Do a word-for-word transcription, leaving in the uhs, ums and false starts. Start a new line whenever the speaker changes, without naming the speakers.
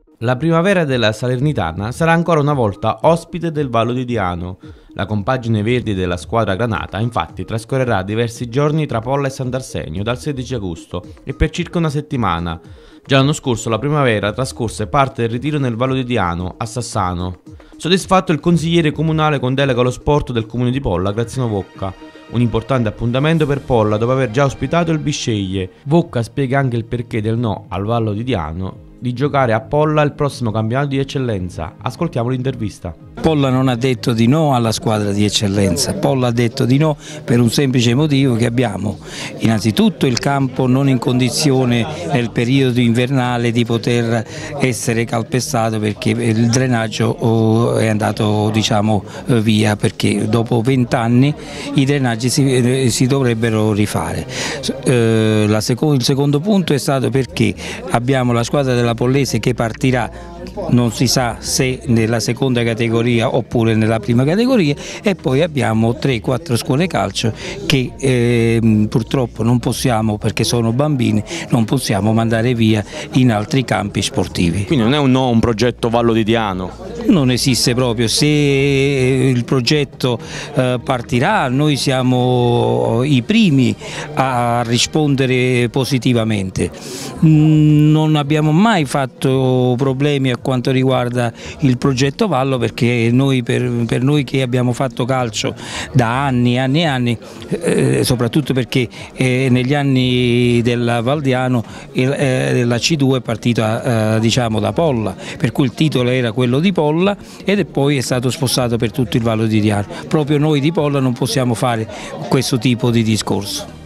La primavera della Salernitana sarà ancora una volta ospite del Vallo di Diano. La compagine verde della squadra granata infatti trascorrerà diversi giorni tra Polla e Sant'Arsenio dal sedici agosto e per circa una settimana. Già l'anno scorso la primavera trascorse parte del ritiro nel Vallo di Diano, a Sassano. Soddisfatto il consigliere comunale con delega allo sport del comune di Polla, Graziano Vocca. Un importante appuntamento per Polla dopo aver già ospitato il Bisceglie. Vocca spiega anche il perché del no al Vallo di Diano di giocare a Polla il prossimo campionato di eccellenza. Ascoltiamo l'intervista.
Polla non ha detto di no alla squadra di eccellenza, Polla ha detto di no per un semplice motivo: che abbiamo innanzitutto il campo non in condizione nel periodo invernale di poter essere calpestato, perché il drenaggio è andato, diciamo, via, perché dopo vent'anni i drenaggi si, si dovrebbero rifare. Eh, la seco, il secondo punto è stato perché abbiamo la squadra della Pollese che partirà, non si sa se nella seconda categoria oppure nella prima categoria, e poi abbiamo tre quattro scuole calcio che eh, purtroppo non possiamo, perché sono bambini, non possiamo mandare via in altri campi sportivi.
Quindi non è un no un progetto Vallo di Diano?
Non esiste proprio. Se il progetto eh, partirà, noi siamo i primi a rispondere positivamente. Non abbiamo mai fatto problemi a quanto riguarda il progetto Vallo, perché noi, per, per noi che abbiamo fatto calcio da anni e anni e anni, eh, soprattutto perché eh, negli anni della Valdiano eh, la C due è partita eh, diciamo da Polla, per cui il titolo era quello di Polla ed poi è stato spostato per tutto il Vallo di Diano. Proprio noi di Polla non possiamo fare questo tipo di discorso.